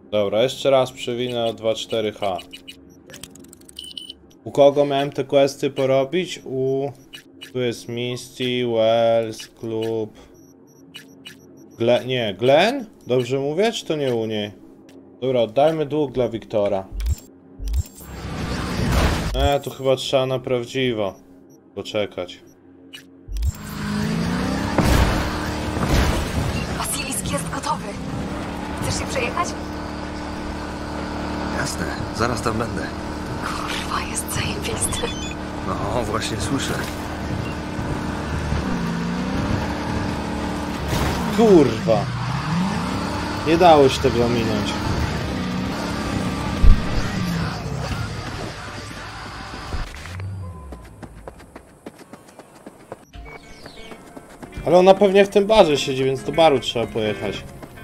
Dobra, jeszcze raz przewinę o 2.4H. U kogo miałem te questy porobić? Tu jest Misty, Wells, Klub... Glenn? Dobrze mówię, czy to nie u niej? Dobra, oddajmy dług dla Wiktora. Tu chyba trzeba na prawdziwo poczekać. Basilisk jest gotowy. Chcesz się przejechać? Jasne, zaraz tam będę. Kurwa, jest zajebisty. No, właśnie słyszę. Kurwa. Nie dało się tego ominąć. Ale ona pewnie w tym barze siedzi, więc do baru trzeba pojechać.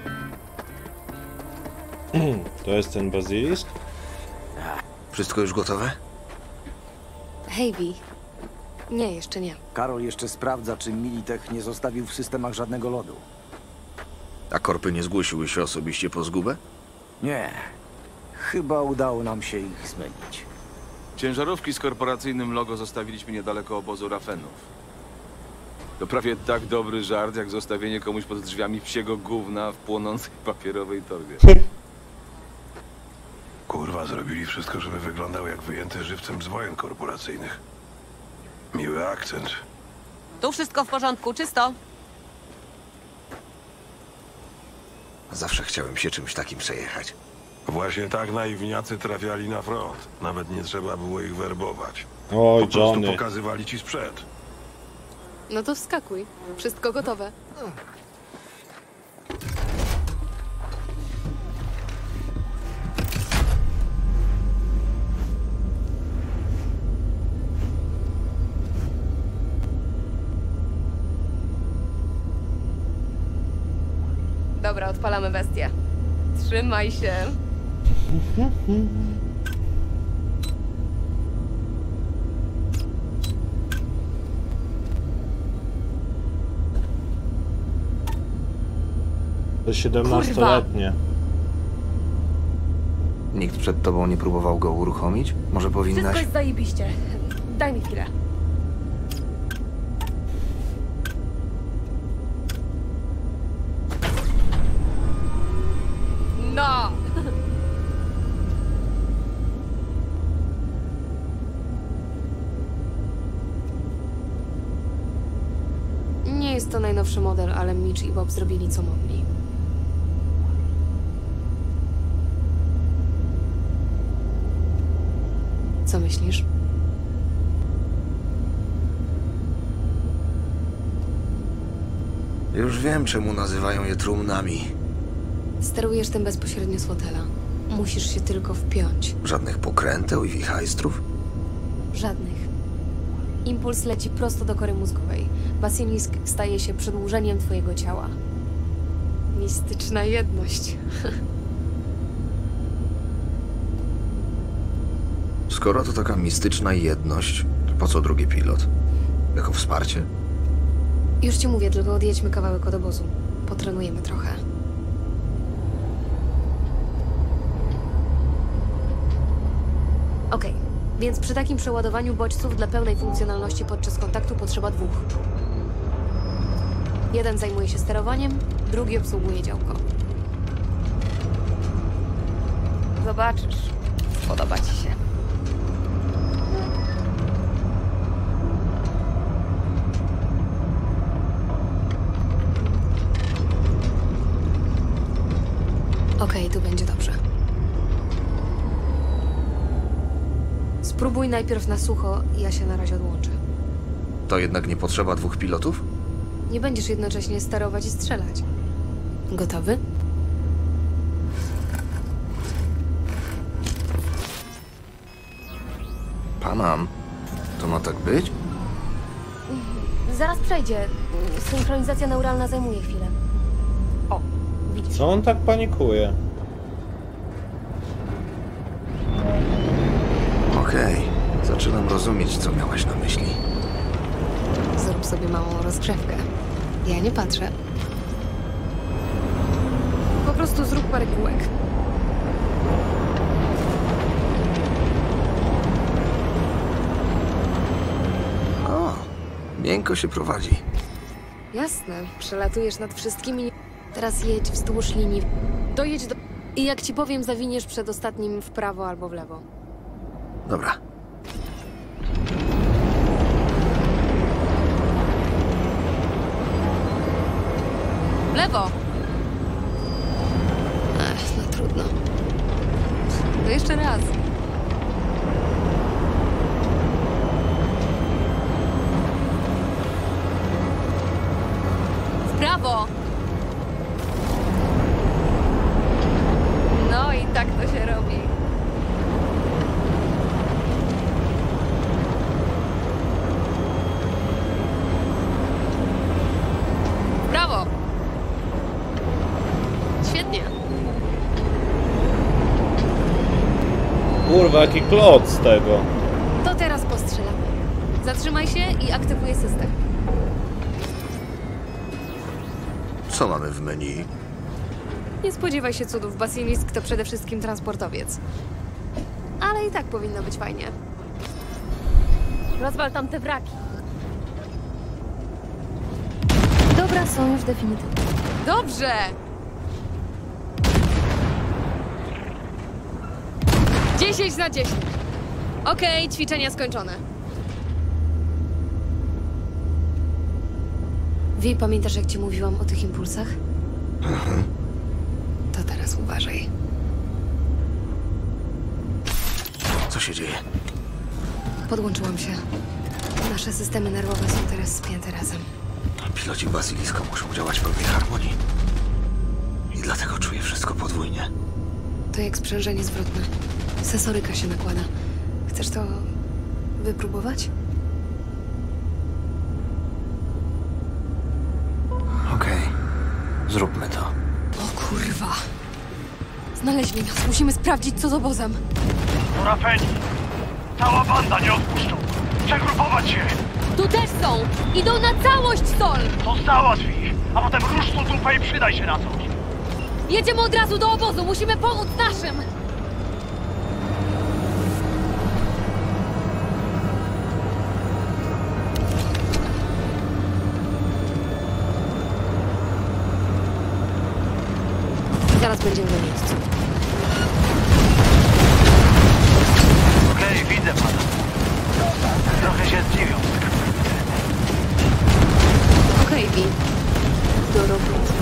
To jest ten bazylisk? Wszystko już gotowe? Hej, Vi. Nie, jeszcze nie. Karol jeszcze sprawdza, czy Militech nie zostawił w systemach żadnego lodu. A korpy nie zgłosiły się osobiście po zgubę? Nie. Chyba udało nam się ich zmylić. Ciężarówki z korporacyjnym logo zostawiliśmy niedaleko obozu Rafenów. To prawie tak dobry żart, jak zostawienie komuś pod drzwiami psiego gówna w płonącej papierowej torbie. Kurwa, zrobili wszystko, żeby wyglądał jak wyjęty żywcem z wojen korporacyjnych. Miły akcent. Tu wszystko w porządku, czysto. Zawsze chciałem się czymś takim przejechać. Właśnie tak naiwniacy trafiali na front. Nawet nie trzeba było ich werbować. Oj, Po prostu Johnny. pokazywali ci sprzęt. No to wskakuj. Wszystko gotowe. Dobra, odpalamy bestię. Trzymaj się. To 17-letnie. Nikt przed tobą nie próbował go uruchomić? Może powinnaś... Wszystko jest zajebiście. Daj mi chwilę. No! Nie jest to najnowszy model, ale Mitch i Bob zrobili co mogli. Co myślisz? Już wiem, czemu nazywają je trumnami. Sterujesz tym bezpośrednio z fotela. Musisz się tylko wpiąć. Żadnych pokręteł i wichajstrów? Żadnych. Impuls leci prosto do kory mózgowej. Basilisk staje się przedłużeniem twojego ciała. Mistyczna jedność. Skoro to taka mistyczna jedność, to po co drugi pilot? Jako wsparcie? Już ci mówię, tylko odjedźmy kawałek od obozu. Potrenujemy trochę. Okej, więc przy takim przeładowaniu bodźców dla pełnej funkcjonalności podczas kontaktu potrzeba dwóch. Jeden zajmuje się sterowaniem, drugi obsługuje działko. Zobaczysz. Podoba ci się. Okej, tu będzie dobrze. Spróbuj najpierw na sucho, ja się na razie odłączę. To jednak nie potrzeba dwóch pilotów? Nie będziesz jednocześnie sterować i strzelać. Gotowy? Panam. To ma tak być? Zaraz przejdzie. Synchronizacja neuralna zajmuje chwilę. O, widzisz. Co on tak panikuje? Okej. Zaczynam rozumieć, co miałaś na myśli. Zrób sobie małą rozgrzewkę. Ja nie patrzę. Po prostu zrób parę kółek. miękko się prowadzi. Jasne, przelatujesz nad wszystkimi. Teraz jedź wzdłuż linii. Dojedź do... I jak ci powiem, zawiniesz przed ostatnim w prawo albo w lewo. Dobra. W lewo! No trudno. To jeszcze raz. W prawo! No i tak to się robi. W prawo! Świetnie. Kurwa, jaki klot z tego. To teraz postrzelamy. Zatrzymaj się i aktywuję system. Co mamy w menu? Nie spodziewaj się cudów. Basilisk to przede wszystkim transportowiec. Ale i tak powinno być fajnie. Rozwal tam te wraki. Dobra, są już definitywnie. Dobrze! 10 na 10. Okej, ćwiczenia skończone. Wi, pamiętasz, jak ci mówiłam o tych impulsach? To teraz uważaj. Co się dzieje? Podłączyłam się. Nasze systemy nerwowe są teraz spięte razem. Piloci Basiliska muszą działać w pełnej harmonii. I dlatego czuję wszystko podwójnie. To jak sprzężenie zwrotne. Sensoryka się nakłada. Chcesz to wypróbować? Okej. Zróbmy to. O kurwa. Znaleźli nas. Musimy sprawdzić, co z obozem. Rafeni! Cała banda nie odpuszczą! Przegrupować się! Tu też są! Idą na całość, Sol! To załatw ich, a potem rusz tu dupę i przydaj się na coś! Jedziemy od razu do obozu! Musimy pomóc naszym! Zaraz będziemy na miejscu. Okej, widzę pana. Trochę się zdziwią. Okej, Wi. Do roboty.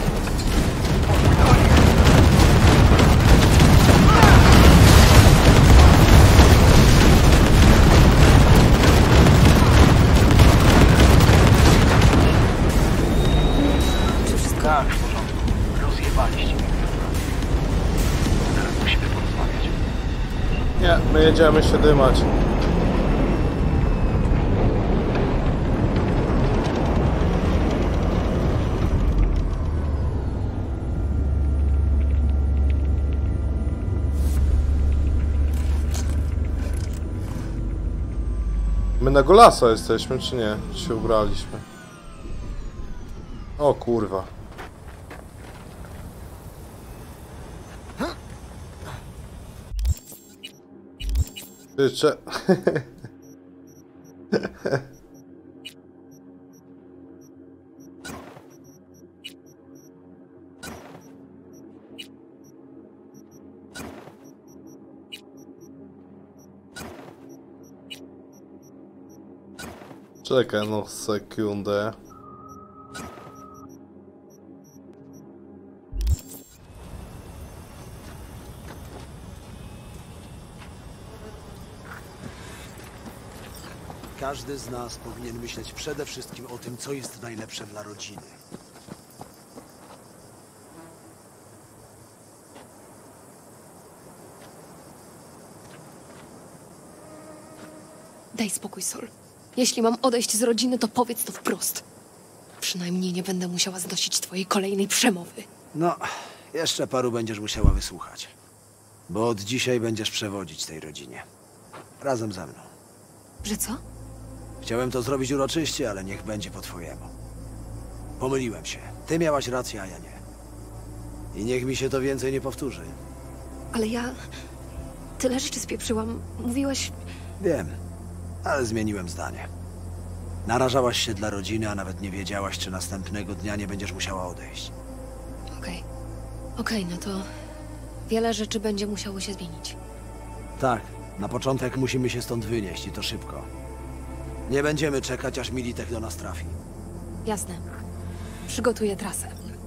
Czy wszystko? Tak, w porządku. Rozjebaliście mnie. Teraz musimy porozmawiać. Nie, my jedziemy się dymać. My na Golasa jesteśmy, czy nie? Czy się ubraliśmy? O kurwa. Ty, Czekaj no sekundę. Każdy z nas powinien myśleć przede wszystkim o tym, co jest najlepsze dla rodziny. Daj spokój, Sol. Jeśli mam odejść z rodziny, to powiedz to wprost. Przynajmniej nie będę musiała znosić twojej kolejnej przemowy. No, jeszcze paru będziesz musiała wysłuchać. Bo od dzisiaj będziesz przewodzić tej rodzinie. Razem ze mną. Że co? Chciałem to zrobić uroczyście, ale niech będzie po twojemu. Pomyliłem się. Ty miałaś rację, a ja nie. I niech mi się to więcej nie powtórzy. Ale ja... Tyle rzeczy spieprzyłam. Mówiłaś... Wiem, ale zmieniłem zdanie. Narażałaś się dla rodziny, a nawet nie wiedziałaś, czy następnego dnia nie będziesz musiała odejść. Okej, no to wiele rzeczy będzie musiało się zmienić. Tak, na początek musimy się stąd wynieść i to szybko. Nie będziemy czekać, aż Militek do nas trafi. Jasne. Przygotuję trasę.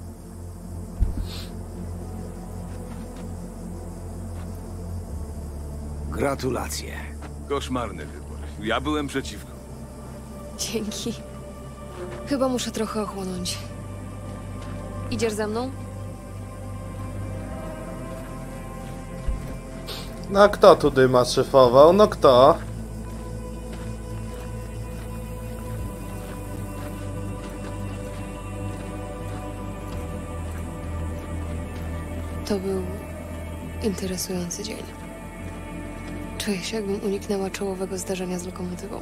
Gratulacje. Koszmarny wybór. Ja byłem przeciwko. Dzięki. Chyba muszę trochę ochłonąć. Idziesz ze mną? No kto tu dyma szyfował? No kto? To był interesujący dzień. Czuję się, jakbym uniknęła czołowego zdarzenia z lokomotywą.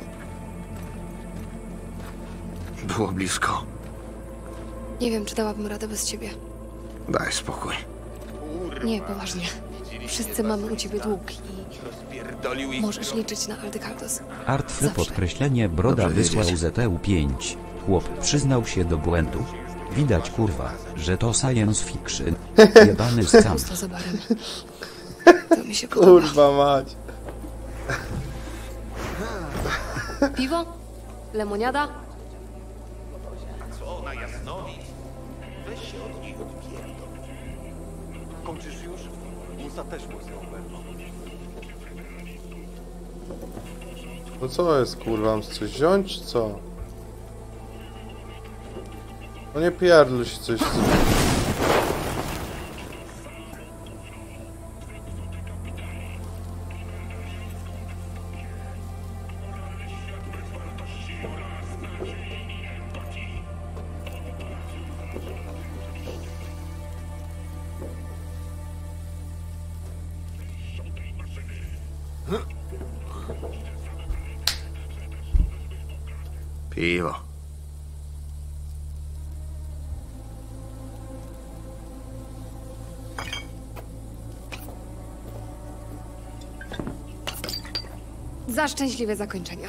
Było blisko. Nie wiem, czy dałabym radę bez ciebie. Daj spokój. Nie, poważnie. Wszyscy mamy u ciebie dług i możesz liczyć na Aldekaldos. Artfy Zawsze. podkreślenie broda Dobrze wysłał wiedzieć. ZTU5. Chłop przyznał się do błędu. Widać kurwa, że to science fiction. Jebany scam. Pusto za barem. To mi się podoba. Kurwa mać. Piwo? Lemoniada? Kończysz już? Musa też mocno oberwał. No co jest kurwa, mam coś wziąć czy co? No nie pierdol się coś. Piwo. Za szczęśliwe zakończenia.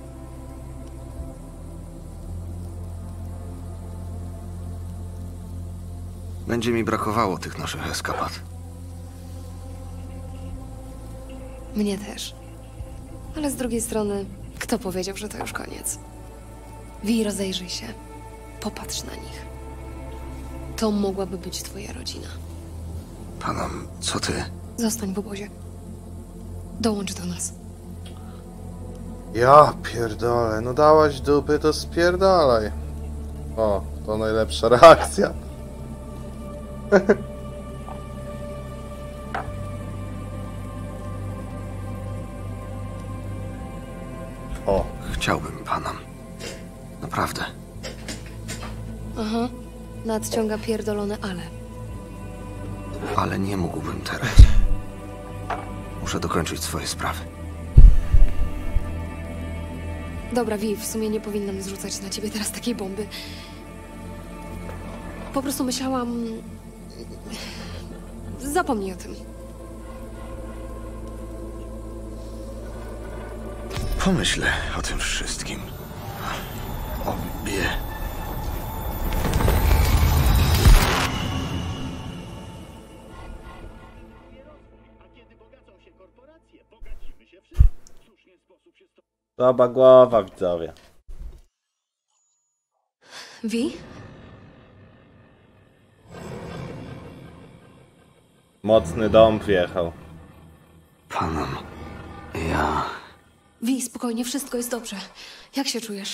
Będzie mi brakowało tych naszych eskapad. Mnie też. Ale z drugiej strony, kto powiedział, że to już koniec? Wi, rozejrzyj się. Popatrz na nich. To mogłaby być twoja rodzina. Panam, co ty? Zostań w obozie. Dołącz do nas. Ja pierdolę, no dałaś dupy, to spierdalaj. O, to najlepsza reakcja. O, Chciałbym, Panam. Naprawdę. Aha. Nadciąga pierdolone ale. Ale nie mógłbym teraz. Muszę dokończyć swoje sprawy. Dobra, Wi, w sumie nie powinnam zrzucać na ciebie teraz takiej bomby. Po prostu myślałam... Zapomnij o tym. Pomyślę o tym wszystkim. Obie. słaba głowa, widzowie. Wi? Mocny dąb wjechał. Panam, ja... Wi, spokojnie, wszystko jest dobrze. Jak się czujesz?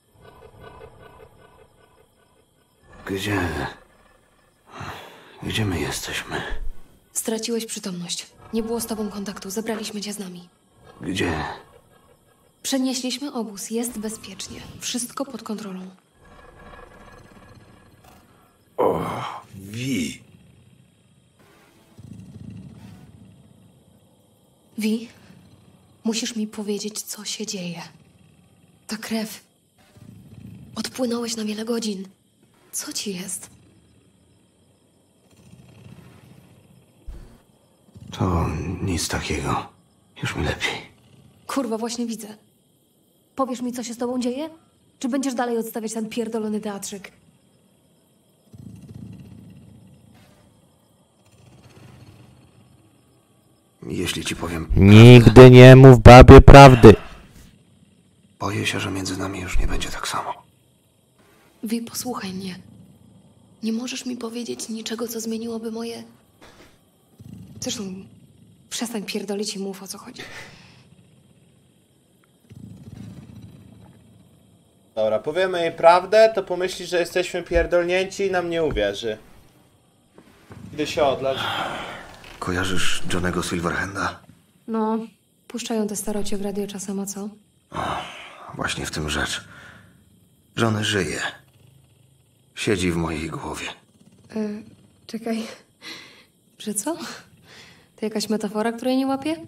Gdzie my jesteśmy? Straciłeś przytomność. Nie było z tobą kontaktu. Zabraliśmy cię z nami. Gdzie? Przenieśliśmy obóz. Jest bezpiecznie. Wszystko pod kontrolą. Wi. Wi, musisz mi powiedzieć, co się dzieje. Ta krew. Odpłynąłeś na wiele godzin. Co ci jest? To nic takiego. Już mi lepiej. Kurwa, właśnie widzę. Powiesz mi, co się z tobą dzieje? Czy będziesz dalej odstawiać ten pierdolony teatrzyk? Jeśli ci powiem, Nigdy nie mów babie prawdy. boję się, że między nami już nie będzie tak samo. Wi, posłuchaj mnie. Nie możesz mi powiedzieć niczego, co zmieniłoby moje... Zresztą, przestań pierdolić i mów, o co chodzi. Dobra, powiemy jej prawdę, to pomyśli, że jesteśmy pierdolnięci i nam nie uwierzy. Idę się odlać. Kojarzysz Johnego Silverhanda? No, puszczają te starocie w radio czasem, a co? Właśnie w tym rzecz. Johnny żyje. Siedzi w mojej głowie. Czekaj. Że co? To jakaś metafora, której nie łapię?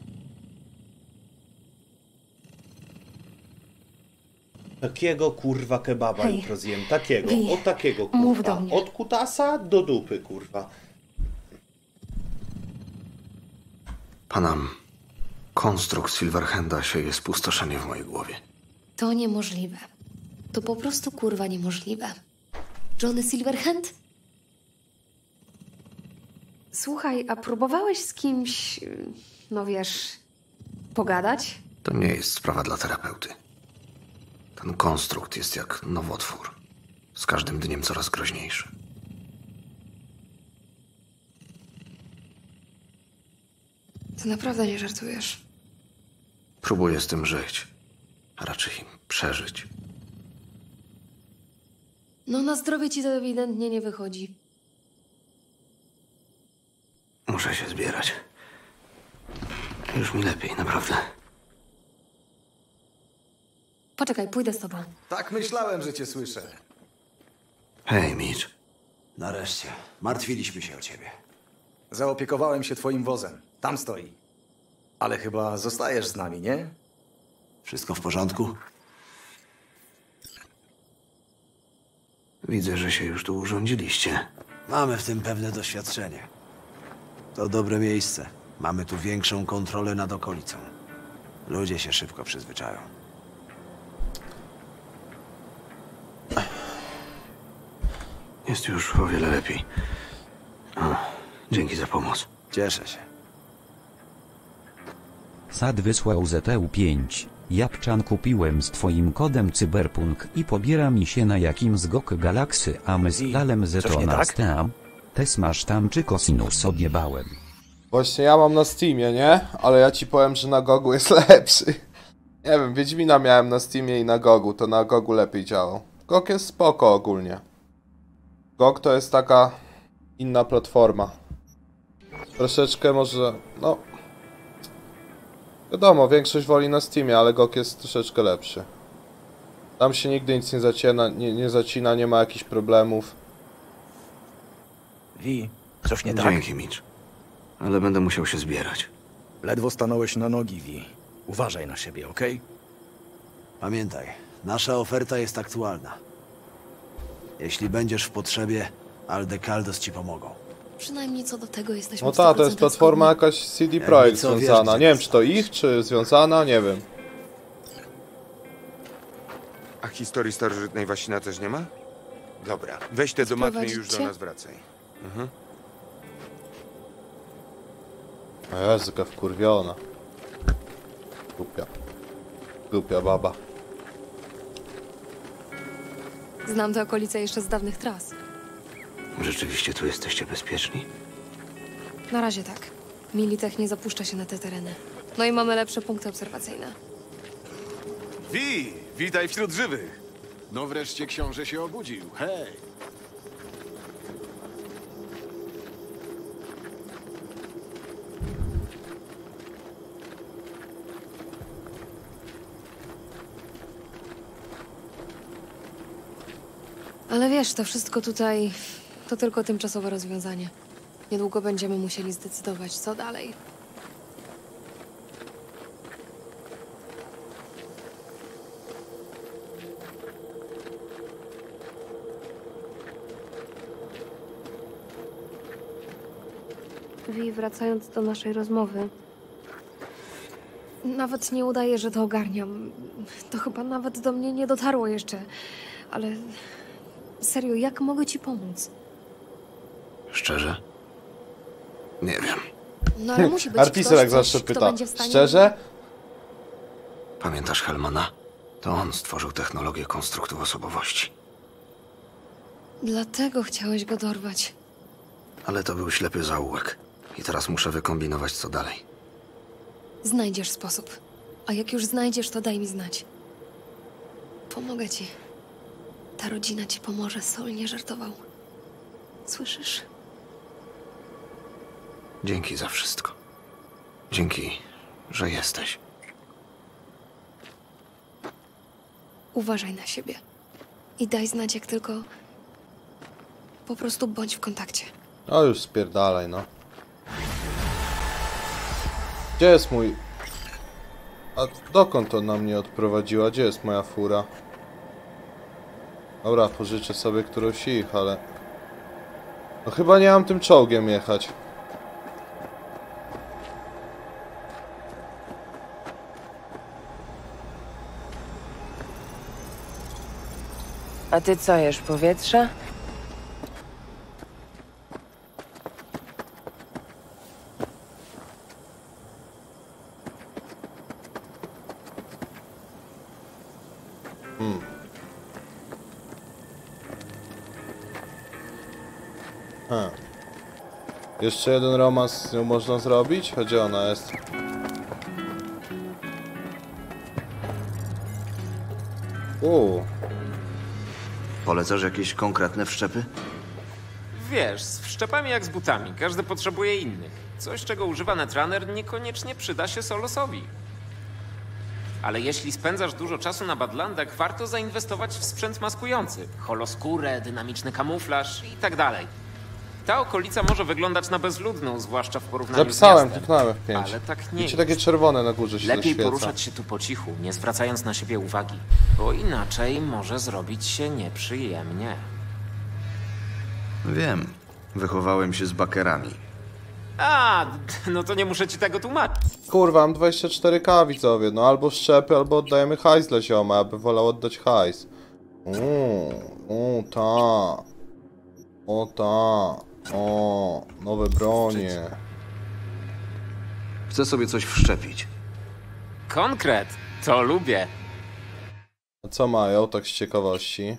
Takiego kurwa kebaba Hej. jutro zjem. Takiego. Wi, Od takiego kurwa. mów do mnie. Od kutasa do dupy kurwa. Panam, konstrukt Silverhanda sieje spustoszenie w mojej głowie. To niemożliwe. To po prostu kurwa niemożliwe. Johnny Silverhand? Słuchaj, a próbowałeś z kimś, no wiesz, pogadać? To nie jest sprawa dla terapeuty. Ten konstrukt jest jak nowotwór. Z każdym dniem coraz groźniejszy. Ty naprawdę nie żartujesz. Próbuję z tym żyć. A raczej przeżyć. No na zdrowie ci to ewidentnie nie wychodzi. Muszę się zbierać. Już mi lepiej, naprawdę. Poczekaj, pójdę z tobą. Tak myślałem, że cię słyszę. Hej, Mitch. Nareszcie. Martwiliśmy się o ciebie. Zaopiekowałem się twoim wozem. Tam stoi. Ale chyba zostajesz z nami, nie? Wszystko w porządku? Widzę, że się już tu urządziliście. Mamy w tym pewne doświadczenie. To dobre miejsce. Mamy tu większą kontrolę nad okolicą. Ludzie się szybko przyzwyczają. Jest już o wiele lepiej. Dzięki za pomoc. Cieszę się. Sad wysłał ZTU5. Japczan kupiłem z twoim kodem Cyberpunk i pobiera mi się na jakim z GOG Galaksy, a my z dalem coś nie Zetona tak? stam. Tes masz tam czy kosinus odjebałem. Właśnie ja mam na Steamie, nie? Ale ja ci powiem, że na Gogu jest lepszy. Nie wiem, Wiedźmina miałem na Steamie i na Gogu, to na Gogu lepiej działał. GOG jest spoko ogólnie. GOG to jest taka inna platforma. Troszeczkę może, no... Wiadomo, większość woli na Steamie, ale GOG jest troszeczkę lepszy. Tam się nigdy nic nie zacina, nie zacina, nie ma jakichś problemów. Wi, coś nie tak? Dzięki, Mitch. Ale będę musiał się zbierać. Ledwo stanąłeś na nogi, Wi. Uważaj na siebie, okej? Pamiętaj, nasza oferta jest aktualna. Jeśli będziesz w potrzebie, Aldecaldos ci pomogą. Przynajmniej co do tego jesteśmy No ta, to jest 100% platforma zgodni. jakaś CD Projekt co, wiesz, związana. gdzie Nie wiem, jest. czy to ich, czy związana, nie wiem. A historii starożytnej Wasina też nie ma? Dobra, weź te do matmy i już do Sprowadzicie? nas wracaj. O Jezu, jaka wkurwiona. Głupia. Głupia baba. Znam te okolice jeszcze z dawnych tras. Rzeczywiście tu jesteście bezpieczni? Na razie tak. Militech nie zapuszcza się na te tereny. No i mamy lepsze punkty obserwacyjne. Wi, witaj wśród żywych. No wreszcie książę się obudził. Hej! Ale wiesz, to wszystko tutaj to tylko tymczasowe rozwiązanie. Niedługo będziemy musieli zdecydować, co dalej. Wi, wracając do naszej rozmowy. Nawet nie udaję, że to ogarniam. To chyba nawet do mnie nie dotarło jeszcze. Ale serio, jak mogę ci pomóc? Szczerze? Nie wiem. No ale musi być Artisel ktoś, jak zawsze kto pyta. będzie w stanie... Szczerze? Pamiętasz Helmana? To on stworzył technologię konstruktu osobowości. Dlatego chciałeś go dorwać. Ale to był ślepy zaułek. I teraz muszę wykombinować, co dalej. Znajdziesz sposób. A jak już znajdziesz, to daj mi znać. Pomogę ci. Ta rodzina ci pomoże, Sol nie żartował. Słyszysz? Dzięki za wszystko. Dzięki, że jesteś. Uważaj na siebie. I daj znać, jak tylko... Po prostu bądź w kontakcie. O, już spierdalaj, no. Gdzie jest mój... A dokąd ona mnie odprowadziła? Gdzie jest moja fura? Dobra, pożyczę sobie którąś ich, ale... No chyba nie mam tym czołgiem jechać. A ty co, jesz powietrze? Jeszcze jeden romans z nią można zrobić? Gdzie ona jest? Polecasz jakieś konkretne wszczepy? Wiesz, z wszczepami jak z butami. Każdy potrzebuje innych. Coś, czego używa Netrunner, niekoniecznie przyda się Solosowi. Ale jeśli spędzasz dużo czasu na Badlandach, warto zainwestować w sprzęt maskujący. Holoskórę, dynamiczny kamuflaż i tak dalej. Ta okolica może wyglądać na bezludną, zwłaszcza w porównaniu Zapisałem, z miastem. kliknąłem w 5. Ale tak nie Wiecie, jest. takie czerwone na górze się Lepiej zaświeca. poruszać się tu po cichu, nie zwracając na siebie uwagi. Bo inaczej może zrobić się nieprzyjemnie. Wiem. Wychowałem się z bakerami. A, no to nie muszę ci tego tłumaczyć. Kurwa, mam 24K, widzowie. No albo szczepy, albo oddajemy hajs dla zioma. Ja bym wolał oddać hajs. Ta. O ta. O, nowe bronie. Chcę sobie coś wszczepić. Konkret, to lubię. A co mają, tak z ciekawości?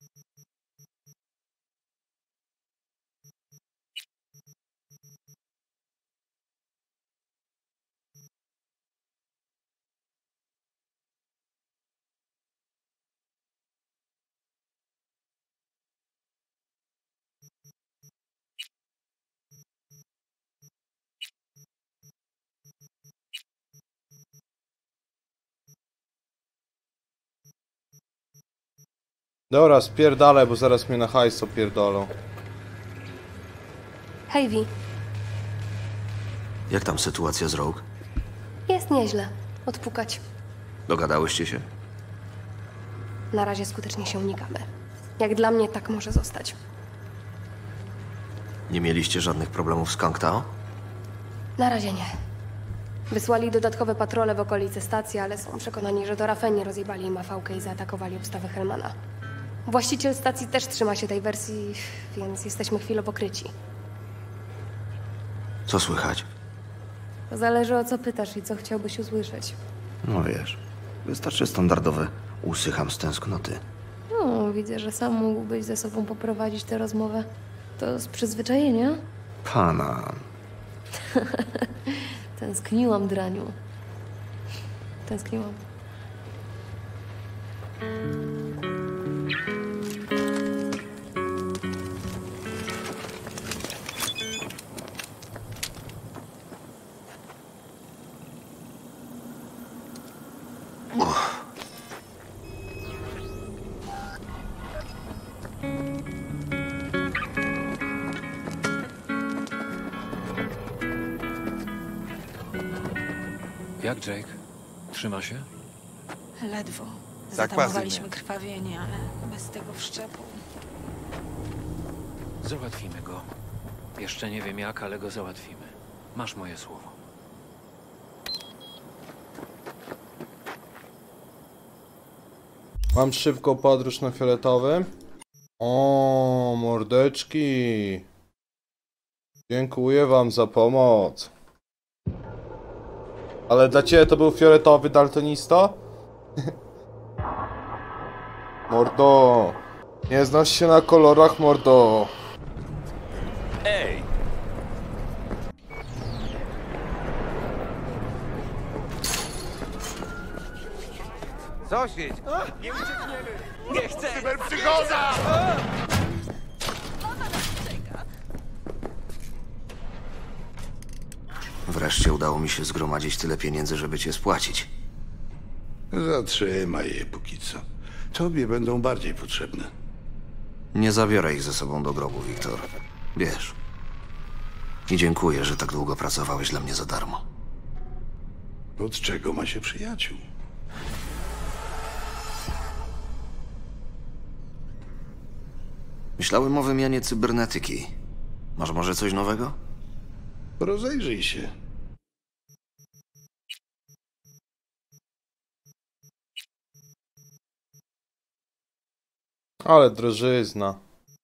Dobra, spierdalaj, bo zaraz mnie na hajs opierdolą. Hej, Vi. Jak tam sytuacja z Rogue? Jest nieźle. Odpukać. Dogadałyście się? Na razie skutecznie się unikamy. Jak dla mnie, tak może zostać. Nie mieliście żadnych problemów z Kangtao? Na razie nie. Wysłali dodatkowe patrole w okolicy stacji, ale są przekonani, że to Rafeni rozjebali im afałkę i zaatakowali obstawę Helmana. Właściciel stacji też trzyma się tej wersji, więc jesteśmy chwilowo kryci. Co słychać? To zależy, o co pytasz i co chciałbyś usłyszeć. No wiesz, wystarczy standardowe usycham z tęsknoty. No, widzę, że sam mógłbyś ze sobą poprowadzić tę rozmowę. To z przyzwyczajenia? Pana. Tęskniłam, draniu. Tęskniłam. Jak Jake? Trzyma się? Ledwo. Zakwazy Zatamowaliśmy miał. krwawienie, ale bez tego wszczepu. Załatwimy go. Jeszcze nie wiem jak, ale go załatwimy. Masz moje słowo. Mam szybką podróż na fioletowym. O, mordeczki. Dziękuję wam za pomoc. Ale dla ciebie to był fioletowy daltonisto? Mordo. Nie znasz się na kolorach, mordo. Ej! Sąsiedź! Nie uciekniemy! Nie chcę! Cyberprzygoda! Wreszcie udało mi się zgromadzić tyle pieniędzy, żeby cię spłacić. Zatrzymaj je póki co. Tobie będą bardziej potrzebne. Nie zabiorę ich ze sobą do grobu, Wiktor. Wiesz. I dziękuję, że tak długo pracowałeś dla mnie za darmo. Od czego ma się przyjaciół? Myślałem o wymianie cybernetyki. Masz może coś nowego? Rozejrzyj się. Ale drożyzna.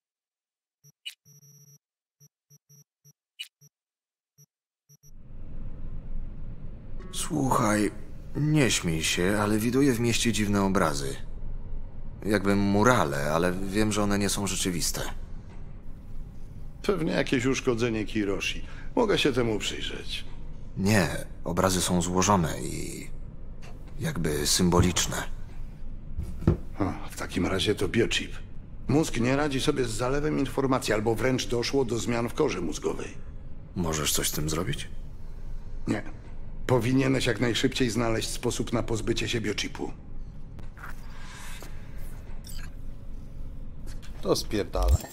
Słuchaj, nie śmiej się, ale widuję w mieście dziwne obrazy. Jakby murale, ale wiem, że one nie są rzeczywiste. Pewnie jakieś uszkodzenie Kiroshi. Mogę się temu przyjrzeć. Nie, obrazy są złożone i jakby symboliczne. W takim razie to biochip. Mózg nie radzi sobie z zalewem informacji, albo wręcz doszło do zmian w korze mózgowej. Możesz coś z tym zrobić? Nie. Powinieneś jak najszybciej znaleźć sposób na pozbycie się biochipu. To spierdalaj.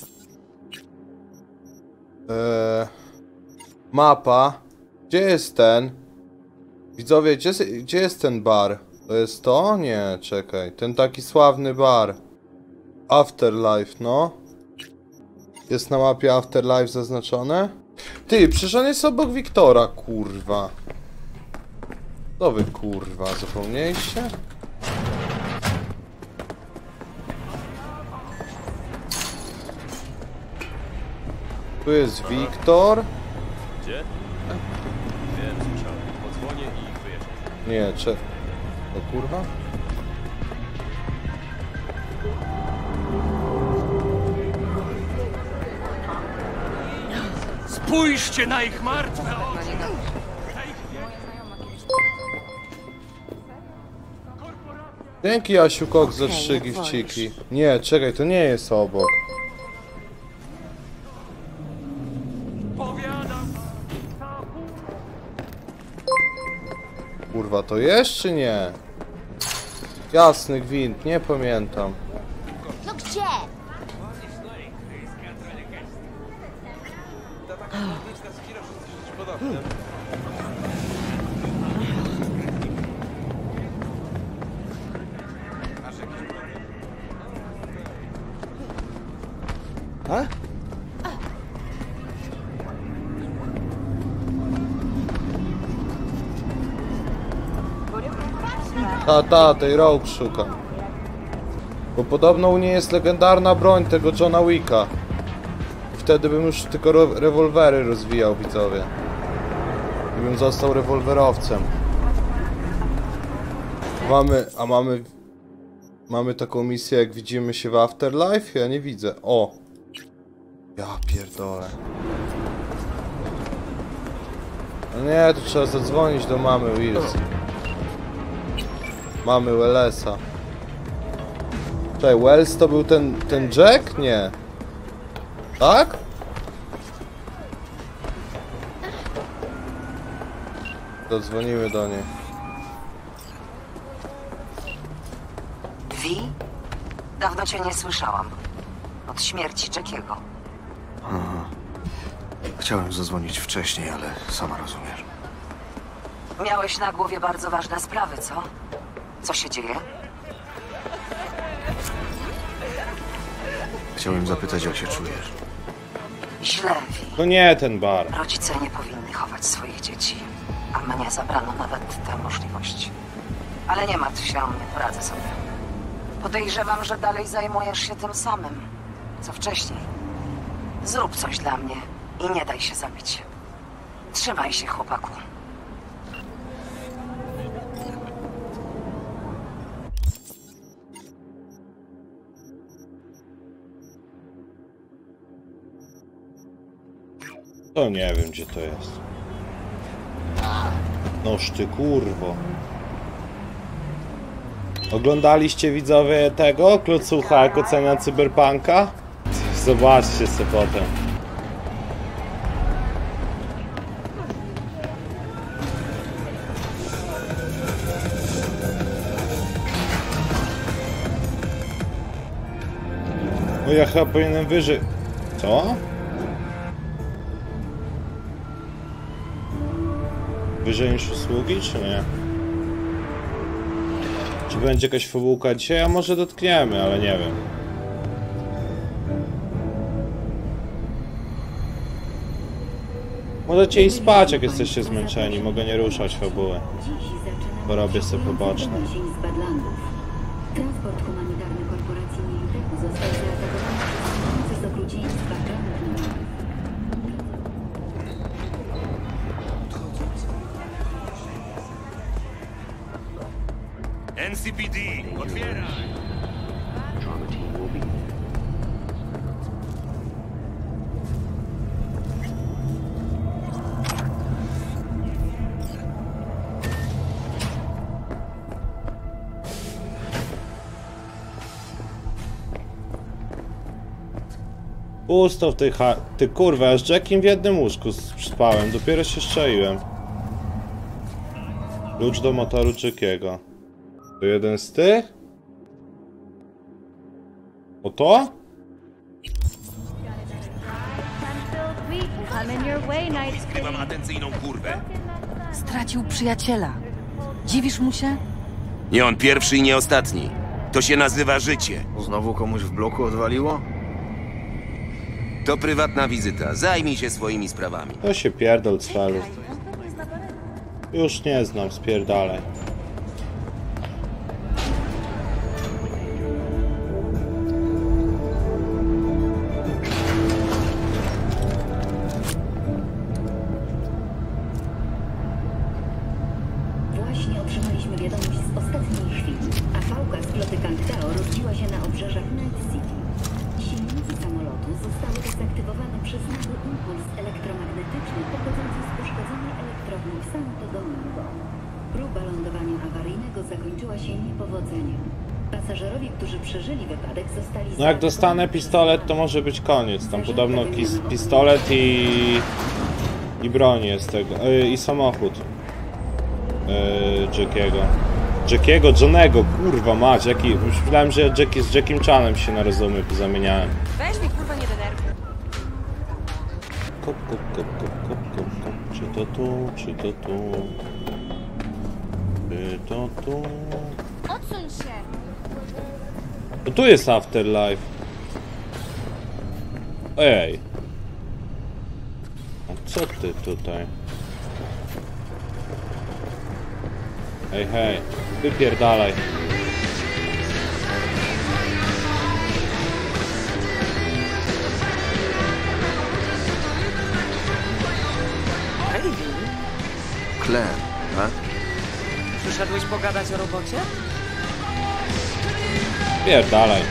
Mapa. Gdzie jest ten? Widzowie, gdzie jest ten bar? To jest to? Nie, czekaj. Ten taki sławny bar. Afterlife, no. Jest na mapie Afterlife zaznaczone? Ty, przecież on jest obok Wiktora, kurwa. To wy, kurwa, zapomnieliście? Tu jest Wiktor. Gdzie? Wiem, słyszałem. Podzwonię i wyjeżdżam. Nie, to kurwa? Spójrzcie na ich martwe oczy! Dzięki, Jasiu Kok za 3 gifciki. Nie, czekaj, to nie jest obok. Kurwa, to jest czy nie? Jasny gwint, nie pamiętam. No gdzie? A? Ta, tej Rogue szuka. Bo podobno u niej jest legendarna broń tego Johna Wicka. Wtedy bym już tylko rewolwery rozwijał, widzowie. I bym został rewolwerowcem. Mamy taką misję, jak widzimy się w Afterlife? Ja nie widzę. O! Ja pierdolę. No nie, to trzeba zadzwonić do mamy Wills. Mamy Wellesa. Czekaj, Wells to był ten Jack? Nie. Tak? Zadzwonimy do niej. Wi? Dawno cię nie słyszałam. Od śmierci Jackiego. Aha. Chciałem zadzwonić wcześniej, ale sama rozumiesz. Miałeś na głowie bardzo ważne sprawy, co? Co się dzieje? Chciałem zapytać, jak się czujesz. Źle, Wi. To nie ten bar. Rodzice nie powinni chować swoich dzieci. A mnie zabrano nawet tę możliwość. Ale nie martw się o mnie, poradzę sobie. Podejrzewam, że dalej zajmujesz się tym samym, co wcześniej. Zrób coś dla mnie i nie daj się zabić. Trzymaj się, chłopaku. To nie wiem, gdzie to jest. Noż ty kurwo. Oglądaliście widzowie tego? Klocucha, jak ocenia Cyberpunka? Zobaczcie sobie potem. O, ja chyba powinienem wyżej... Co? Wyżej niż usługi, czy nie? Czy będzie jakaś fabułka dzisiaj? A może dotkniemy, ale nie wiem. Możecie iść spać, jak jesteście zmęczeni. Mogę nie ruszać fabuły. Bo robię sobie poboczne. Transport humanitarny korporacji Militechu został zaatakowany przez okrucieństwa NCPD, otwieraj! Pusto w tej Ty kurwa, ja z Jackiem w jednym łóżku spałem, dopiero się szczaiłem. Klucz do motoru Jackiego. To jeden z tych? O to? Skrywam atencyjną kurwę. Stracił przyjaciela. Dziwisz mu się? Nie on pierwszy i nie ostatni. To się nazywa życie. Znowu komuś w bloku odwaliło? To prywatna wizyta. Zajmij się swoimi sprawami. To się pierdol cwalu. Już nie znam, spierdalaj. Właśnie otrzymaliśmy wiadomość z ostatniej chwili, a fałka z floty Kangtao rozbiła się na obrzeżach Night City. Silniki samolotu zostały dezaktywowane przez nagły impuls elektromagnetyczny pochodzący z uszkodzonej elektrowni w Santo Domingo. Próba lądowania awaryjnego zakończyła się niepowodzeniem. Pasażerowie, którzy przeżyli wypadek, zostali... No jak dostanę pistolet, to może być koniec. Tam podobno pistolet i broń jest tego. I samochód. Jackiego, Johnego, kurwa mać, jaki... Myślałem, że z Jackiem Chanem się na rozumy pozamieniałem. Weź mi kurwa nie denerwuj. Kop. Czy to tu, czy to tu? Czy to tu? Odsuń się! To tu jest Afterlife. Ej. A co ty tutaj? Hej, wypierdalaj. Hej, Vin. Claire, tak? Przyszedłeś pogadać o robocie? Pierdalaj.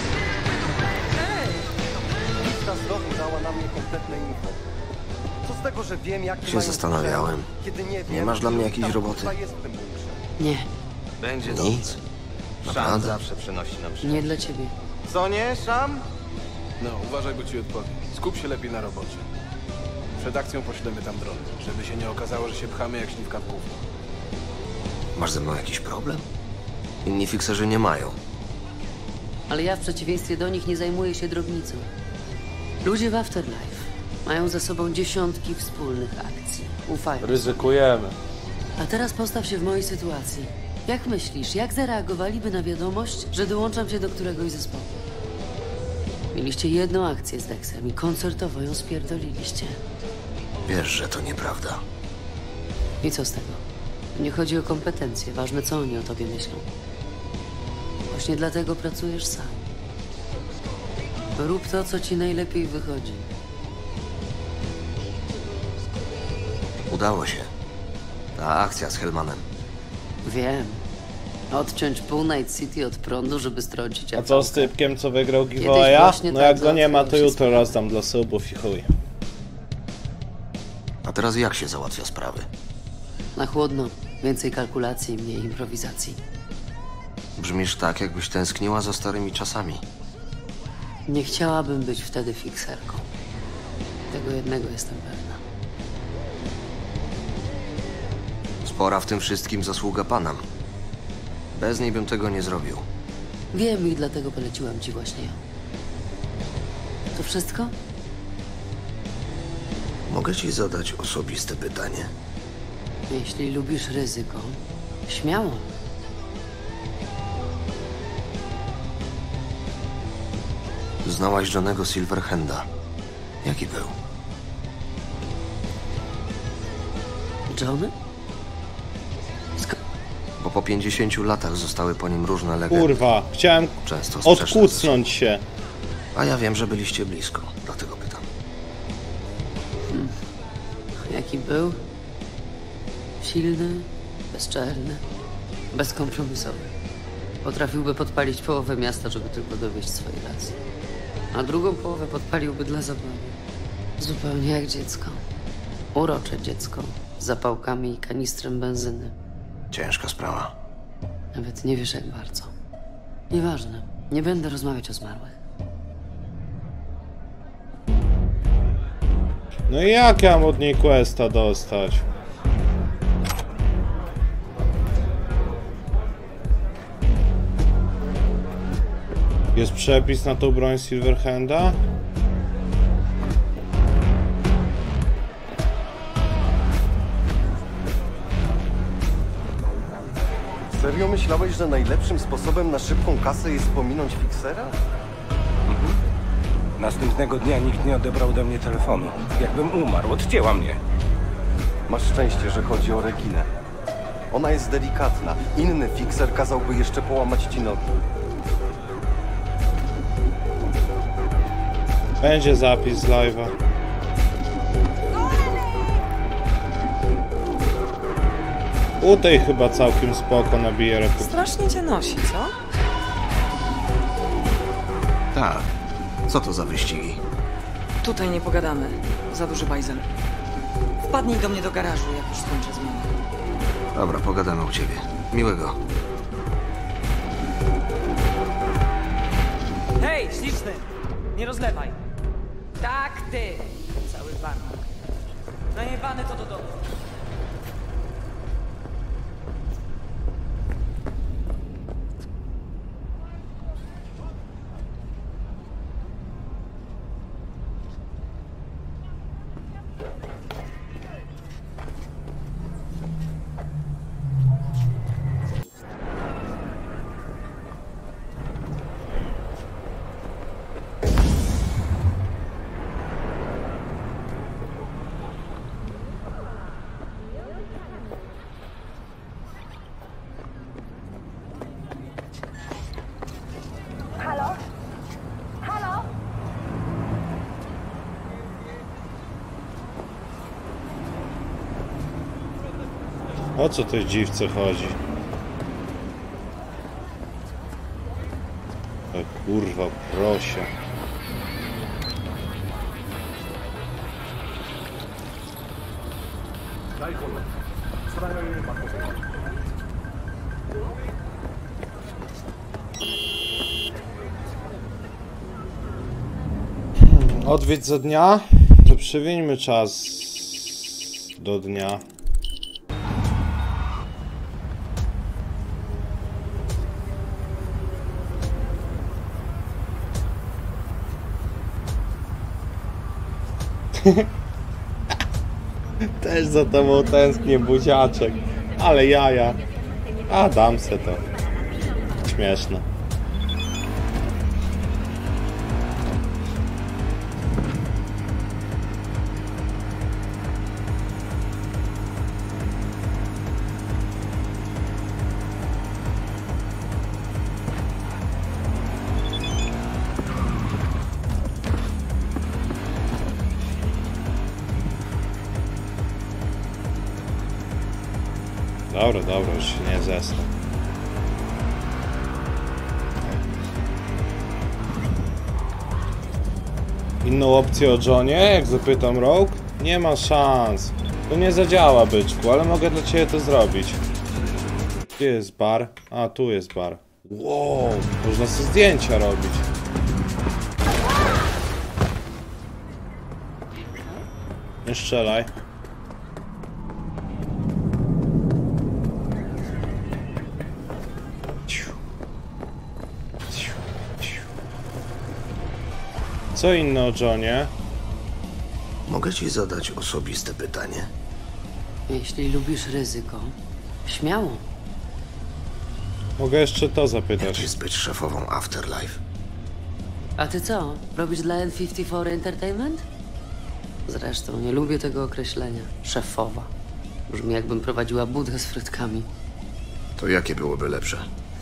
Ta znowu dała na mnie kompletne info. Co z tego, że wiem, jak Się zastanawiałem. Nie masz dla mnie jakiejś roboty? Nie. Będzie Nic? Szam Naprawdę? zawsze przynosi nam szczęście. Nie dla ciebie. Co nie, Szam? No, uważaj, bo ci odpowiem. Skup się lepiej na robocie. Przed akcją poślemy tam dron, żeby się nie okazało, że się pchamy jak śliwka w gówno. Masz ze mną jakiś problem? Inni fikserzy nie mają. Ale ja w przeciwieństwie do nich nie zajmuję się drobnicą. Ludzie w Afterlife mają za sobą dziesiątki wspólnych akcji. Ufają. Ryzykujemy. A teraz postaw się w mojej sytuacji. Jak myślisz, jak zareagowaliby na wiadomość, że dołączam się do któregoś zespołu? Mieliście jedną akcję z Dexem i koncertowo ją spierdoliliście. Wiesz, że to nieprawda. I co z tego? Nie chodzi o kompetencje, ważne co oni o tobie myślą. Właśnie dlatego pracujesz sam. Rób to, co ci najlepiej wychodzi. Udało się. Ta akcja z Hellmanem. Wiem. Odciąć pół Night City od prądu, żeby strącić. A co z typkiem, co wygrał Kiedyś giveawaya? właśnie No tak jak go nie ma, to załatwiało się jutro rozdam dla subów i chuj. A teraz jak się załatwia sprawy? Na chłodno. Więcej kalkulacji, mniej improwizacji. Brzmisz tak, jakbyś tęskniła za starymi czasami. Nie chciałabym być wtedy fikserką. Tego jednego jestem pewna. Spora w tym wszystkim zasługa Panam. Bez niej bym tego nie zrobił. Wiem i dlatego poleciłam ci właśnie ją. To wszystko? Mogę ci zadać osobiste pytanie? Jeśli lubisz ryzyko, śmiało. Znałaś Johnego Silverhanda. Jaki był? Johnny? Bo po 50 latach zostały po nim różne legendy. Kurwa, chciałem Często sprzeczne odkucnąć się. A ja wiem, że byliście blisko, dlatego pytam. Jaki był? Silny, bezczelny, bezkompromisowy. Potrafiłby podpalić połowę miasta, żeby tylko dowieść swojej racji. A drugą połowę podpaliłby dla zabawy. Zupełnie jak dziecko. Urocze dziecko. Z zapałkami i kanistrem benzyny. Ciężka sprawa. Nawet nie wiesz jak bardzo. Nieważne. Nie będę rozmawiać o zmarłych. No i jak ja mam od niej questa dostać? Jest przepis na tą broń Silverhanda? Serio myślałeś, że najlepszym sposobem na szybką kasę jest pominąć fiksera? Następnego dnia nikt nie odebrał ode mnie telefonu. Jakbym umarł, odcięła mnie. Masz szczęście, że chodzi o Reginę. Ona jest delikatna. Inny fikser kazałby jeszcze połamać ci nogi. Będzie zapis z live'a. U tej chyba całkiem spoko nabije reputację. Strasznie cię nosi, co? Tak. Co to za wyścigi? Tutaj nie pogadamy. Za duży bajzel. Wpadnij do mnie do garażu, jak już skończę zmianę. Dobra, pogadamy u ciebie. Miłego. Hej, śliczny! Nie rozlewaj. Tak, ty! Cały barmak. Najebany to do domu. Halo? Halo? O co tej dziwce chodzi? O kurwa, proszę. Odwiedź za dnia? To przewieńmy czas do dnia. Też za tobą tęsknię, buziaczek. Ale jaja. A dam se to. Śmieszne. Dobra, dobra, już się nie zesnę. Inną opcję o Johnie, jak zapytam Rogue? Nie ma szans. To nie zadziała, byczku, ale mogę dla ciebie to zrobić. Gdzie jest bar? A, tu jest bar. Wow, można sobie zdjęcia robić. Nie strzelaj. Co inne o Johnie? Mogę ci zadać osobiste pytanie? Jeśli lubisz ryzyko, śmiało. Mogę jeszcze to zapytać. Jak jest być szefową Afterlife? A ty co? Robisz dla N54 Entertainment? Zresztą nie lubię tego określenia. Szefowa. Brzmi jakbym prowadziła budę z frytkami. To jakie byłoby lepsze?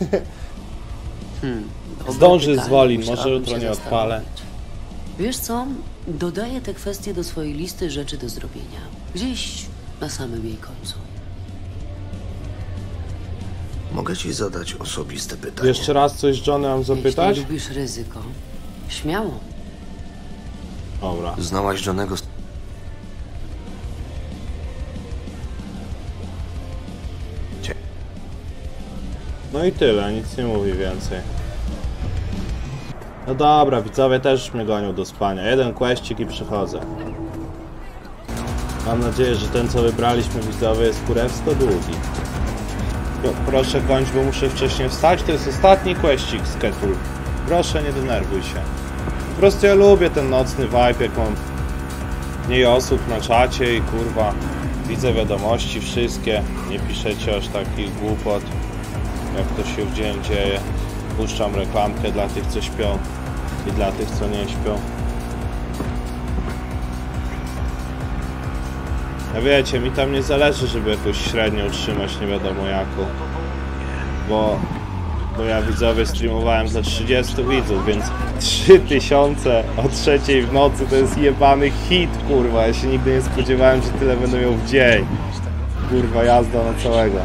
Zdąży z Wolin, może jutro nie odpalę. Wiesz co? Dodaję te kwestie do swojej listy rzeczy do zrobienia. Gdzieś na samym jej końcu. Mogę ci zadać osobiste pytanie. Jeszcze raz coś Johnny mam zapytać? Jeśli lubisz ryzyko, śmiało. Dobra. Znałaś Johnego? No i tyle, nic nie mówi więcej. No dobra, widzowie też mnie gonią do spania. Jeden questik i przychodzę. Mam nadzieję, że ten co wybraliśmy, widzowie, jest kurewsko długi. Proszę kończ, bo muszę wcześniej wstać. To jest ostatni questik z Ketul. Proszę, nie denerwuj się. Po prostu ja lubię ten nocny vibe, jak mam mniej osób na czacie i kurwa widzę wiadomości wszystkie. Nie piszecie aż takich głupot, jak to się w dzień dzieje. Puszczam reklamkę dla tych, co śpią i dla tych, co nie śpią. A wiecie, mi tam nie zależy, żeby jakoś średnio utrzymać nie wiadomo jaką. Bo ja, widzowie, streamowałem dla 30 widzów, więc 3000 o 3 w nocy to jest jebany hit, kurwa. Ja się nigdy nie spodziewałem, że tyle będę miał w dzień. Kurwa, jazda na całego.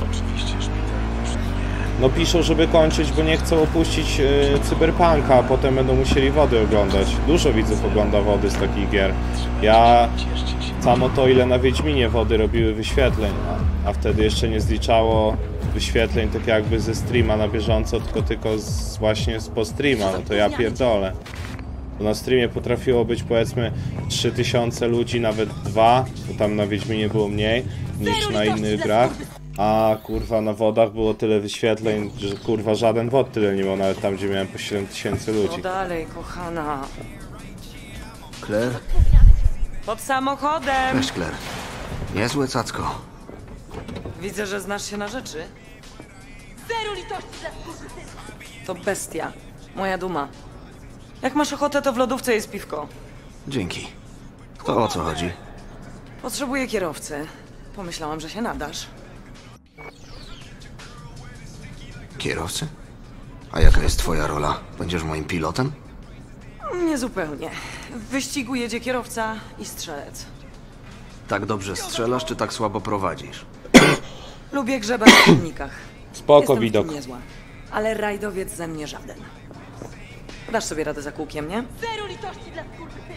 No piszą, żeby kończyć, bo nie chcą opuścić Cyberpunka, a potem będą musieli Wody oglądać. Dużo widzów ogląda Wody z takich gier. Ja samo to, ile na Wiedźminie Wody robiły wyświetleń, a wtedy jeszcze nie zliczało wyświetleń tak jakby ze streama na bieżąco, tylko właśnie po streama, no to ja pierdolę. Bo na streamie potrafiło być powiedzmy 3000 ludzi, nawet 2, bo tam na Wiedźminie było mniej niż na innych grach. A kurwa na Wodach było tyle wyświetleń, że kurwa żaden Wod tyle nie miał, nawet tam gdzie miałem po 7000 ludzi. No dalej, kochana. Claire? Pod samochodem! Cześć, Claire. Niezłe cacko. Widzę, że znasz się na rzeczy. Zero litości dla skurwysyna! To bestia. Moja duma. Jak masz ochotę, to w lodówce jest piwko. Dzięki. To o co chodzi? Potrzebuję kierowcy. Pomyślałam, że się nadasz. Kierowcy? A jaka jest twoja rola? Będziesz moim pilotem? Nie zupełnie. W wyścigu jedzie kierowca i strzelec. Tak dobrze strzelasz, czy tak słabo prowadzisz? Lubię grzebać w filmikach. Spoko, Jestem widok. Niezła. Ale rajdowiec ze mnie żaden. Dasz sobie radę za kółkiem, nie? Zero litości dla skurwysyna!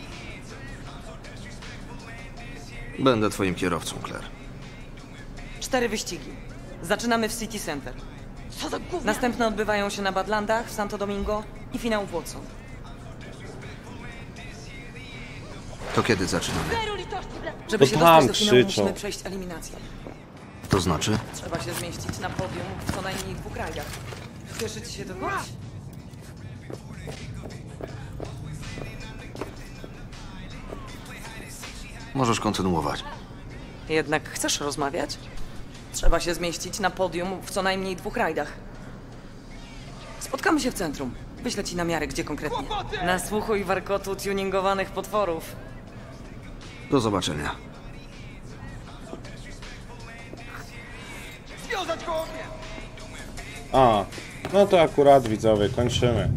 Będę twoim kierowcą, Claire. 4 wyścigi. Zaczynamy w City Center. Co za gówno? Następne odbywają się na Badlandach, w Santo Domingo i finał w Watson. To kiedy zaczynamy? Zero litości dla Żeby się dostać do finału, musimy przejść eliminację. To znaczy? Trzeba się zmieścić na podium w co najmniej 2 rajdach. Cieszy ci się to gdzieś? Możesz kontynuować. Jednak chcesz rozmawiać? Trzeba się zmieścić na podium w co najmniej 2 rajdach. Spotkamy się w centrum. Wyślę ci namiary, gdzie konkretnie. Na słuchu i warkotu tuningowanych potworów. Do zobaczenia. Związać go ognie! A, no to akurat widzowie, kończymy.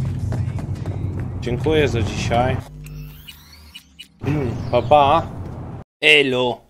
Dziękuję za dzisiaj. Pa pa. Elo.